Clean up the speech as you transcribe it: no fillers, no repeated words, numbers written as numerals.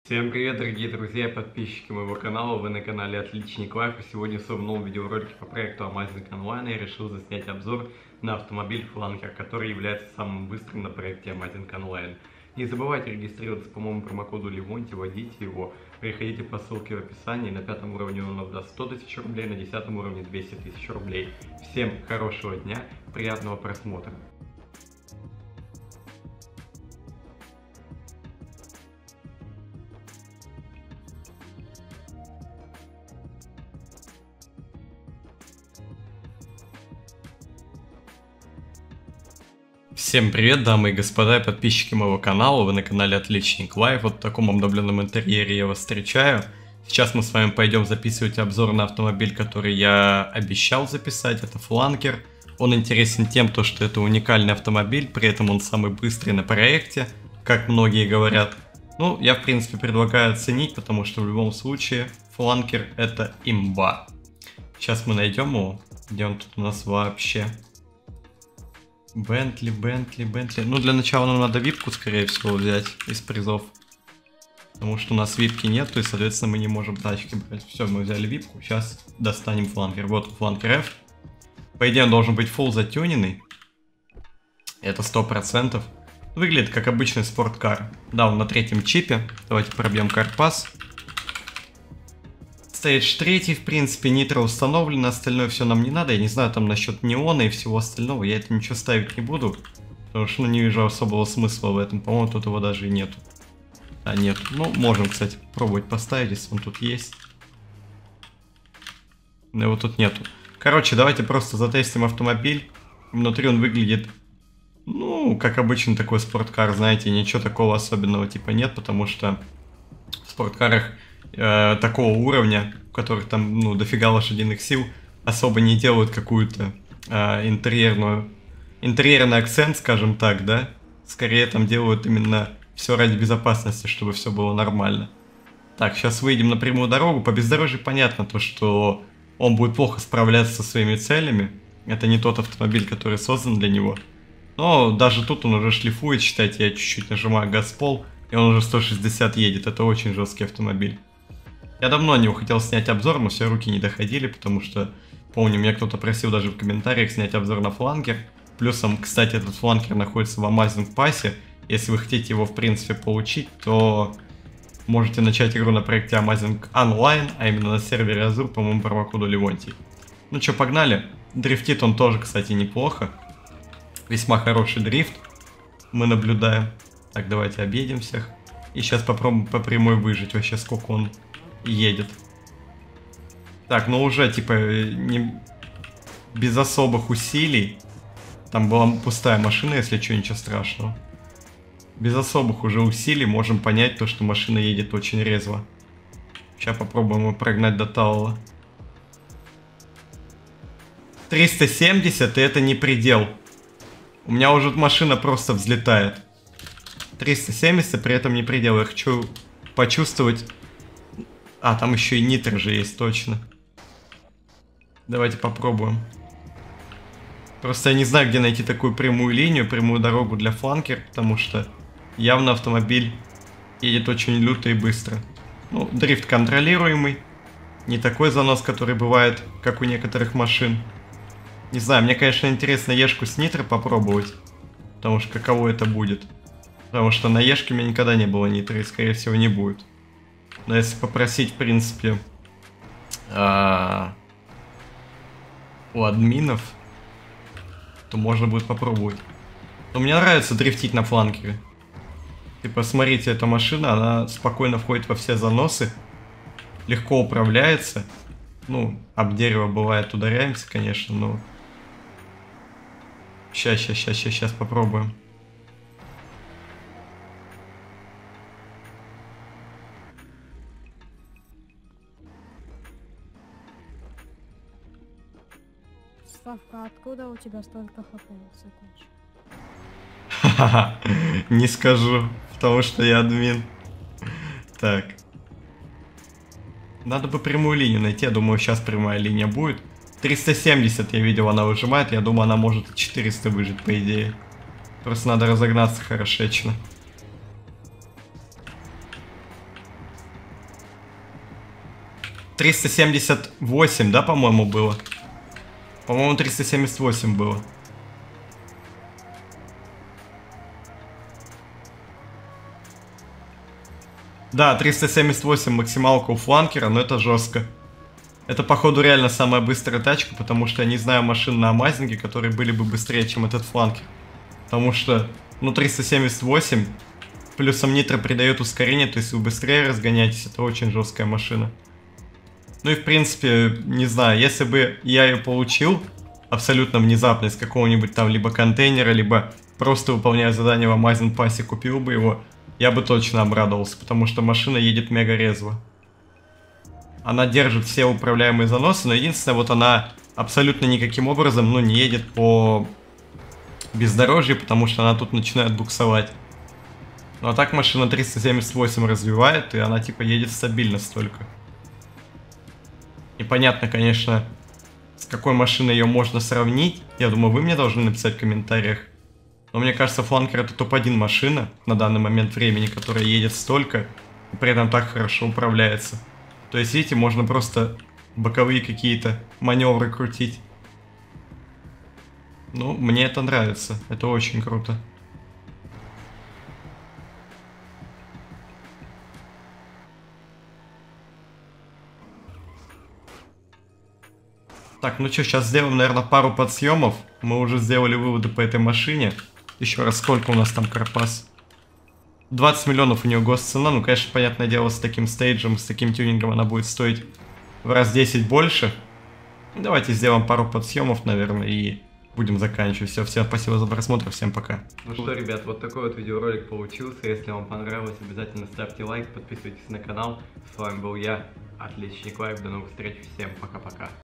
Всем привет, дорогие друзья и подписчики моего канала, вы на канале Отличник Лайф, и сегодня в своем новом видеоролике по проекту Amazing Online я решил заснять обзор на автомобиль Flanker, который является самым быстрым на проекте Amazing Online. Не забывайте регистрироваться по моему промокоду Левонти, вводите его, переходите по ссылке в описании, на 5 уровне он вам даст 100 тысяч рублей, на 10 уровне 200 тысяч рублей. Всем хорошего дня, приятного просмотра. Всем привет, дамы и господа и подписчики моего канала, вы на канале Отличник Лайф, вот в таком обновленном интерьере я вас встречаю. Сейчас мы с вами пойдем записывать обзор на автомобиль, который я обещал записать, это Flanker. Он интересен тем, что это уникальный автомобиль, при этом он самый быстрый на проекте, как многие говорят. Ну, я в принципе предлагаю оценить, потому что в любом случае Flanker это имба. Сейчас мы найдем его, где он тут у нас вообще. Бентли. Ну, для начала нам надо випку, скорее всего, взять из призов. Потому что у нас випки нет, и, соответственно, мы не можем тачки брать. Все, мы взяли випку, сейчас достанем Flanker. Вот Flanker F. По идее, он должен быть full затюненный. Это 100%. Выглядит как обычный спорткар. Да, он на третьем чипе. Давайте пробьем CarPass. Stage 3, в принципе, нитро установлено, остальное все нам не надо. Я не знаю там насчет неона и всего остального, я это ничего ставить не буду. Потому что не вижу особого смысла в этом, по-моему, тут его даже и нету. А, нет. Ну, можем, кстати, попробовать поставить, если он тут есть. Но его тут нету. Короче, давайте просто затестим автомобиль. Внутри он выглядит, ну, как обычный такой спорткар, знаете, ничего такого особенного типа нет, потому что в спорткарах такого уровня, у которых там, ну, дофига лошадиных сил, особо не делают какую-то интерьерный акцент, скажем так, да? Скорее там делают именно все ради безопасности, чтобы все было нормально. Так, сейчас выйдем на прямую дорогу. По бездорожью понятно то, что он будет плохо справляться со своими целями. Это не тот автомобиль, который создан для него. Но даже тут он уже шлифует, считайте, я чуть-чуть нажимаю газ в пол, и он уже 160 едет. Это очень жесткий автомобиль. Я давно не хотел снять обзор, но все руки не доходили, потому что, помню, меня кто-то просил даже в комментариях снять обзор на Flanker. Плюсом, кстати, этот Flanker находится в Amazing Pass. Если вы хотите его, в принципе, получить, то можете начать игру на проекте Amazing Online, а именно на сервере Azure по моему промокоду Левонтий. Ну что, погнали. Дрифтит он тоже, кстати, неплохо. Весьма хороший дрифт мы наблюдаем. Так, давайте объедем всех. И сейчас попробуем по прямой выжить вообще, сколько он едет. Так, ну уже типа не без особых усилий. Там была пустая машина, если что, ничего страшного. Без особых уже усилий можем понять то, что машина едет очень резво. Сейчас попробуем его прогнать до Таула. 370, и это не предел. У меня уже машина просто взлетает. 370, при этом не предел. Я хочу почувствовать. А, там еще и нитро же есть, точно. Давайте попробуем. Просто я не знаю, где найти такую прямую линию, прямую дорогу для Flanker, потому что явно автомобиль едет очень люто и быстро. Ну, дрифт контролируемый. Не такой занос, который бывает, как у некоторых машин. Не знаю, мне, конечно, интересно ешку с нитро попробовать. Потому что каково это будет. Потому что на ешке у меня никогда не было нитро и, скорее всего, не будет. Но если попросить, в принципе, у админов, то можно будет попробовать. Но мне нравится дрифтить на фланкере. Типа, смотрите, эта машина, она спокойно входит во все заносы. Легко управляется. Ну, об дерево бывает ударяемся, конечно, но... Сейчас попробуем. Славка, откуда у тебя столько хп, закончи? Ха-ха, не скажу, потому что я админ. Так. Надо бы прямую линию найти, я думаю, сейчас прямая линия будет. 370 я видел, она выжимает, я думаю, она может 400 выжить, по идее. Просто надо разогнаться хорошечно. 378, да, по-моему, было? По-моему, 378 было. Да, 378 максималка у фланкера, но это жестко. Это, походу, реально самая быстрая тачка, потому что я не знаю машин на Амазинге, которые были бы быстрее, чем этот фланкер. Потому что, ну, 378, плюсом нитро придает ускорение, то есть вы быстрее разгоняетесь, это очень жесткая машина. Ну и, в принципе, не знаю, если бы я ее получил абсолютно внезапно из какого-нибудь там либо контейнера, либо просто выполняя задание в Amazon пассе, купил бы его, я бы точно обрадовался, потому что машина едет мега резво. Она держит все управляемые заносы, но единственное, вот она абсолютно никаким образом, ну, не едет по бездорожью, потому что она тут начинает буксовать. Ну а так машина 378 развивает, и она типа едет стабильно столько. Непонятно, конечно, с какой машиной ее можно сравнить. Я думаю, вы мне должны написать в комментариях. Но мне кажется, фланкер это топ-1 машина на данный момент времени, которая едет столько и при этом так хорошо управляется. То есть, видите, можно просто боковые какие-то маневры крутить. Ну, мне это нравится. Это очень круто. Так, ну что, сейчас сделаем, наверное, пару подсъемов. Мы уже сделали выводы по этой машине. Еще раз, сколько у нас там Карпас? 20 миллионов у нее госцена. Ну, конечно, понятное дело, с таким стейджем, с таким тюнингом она будет стоить в раз 10 больше. Давайте сделаем пару подсъемов, наверное, и будем заканчивать. Все, всем спасибо за просмотр, всем пока. Ну что, ребят, вот такой вот видеоролик получился. Если вам понравилось, обязательно ставьте лайк, подписывайтесь на канал. С вами был я, Отличник Лайв. До новых встреч, всем пока-пока.